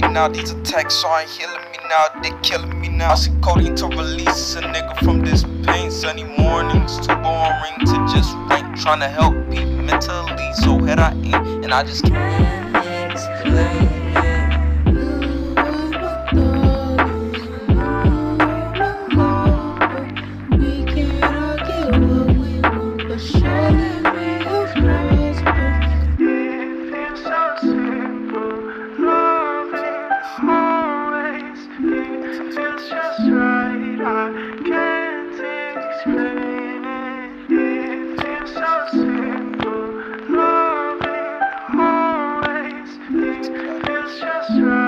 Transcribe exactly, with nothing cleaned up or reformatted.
me now. These attacks aren't healing me now, they killing me now. See codeine to release a nigga from this pain. Sunny mornings too boring to just rank. Trying to help me mentally, so head I aim, and I just can't explain it. Just right.